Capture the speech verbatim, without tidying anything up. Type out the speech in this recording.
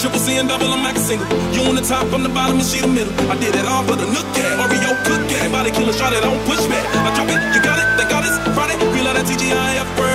Triple C and double, I'm max single. You on the top, I'm the bottom, and she the middle. I did it all for the nook cat. Oreo cook cat. Body killer shot it, I don't push back. I drop it, you got it, they got it. Friday, we let that T G I F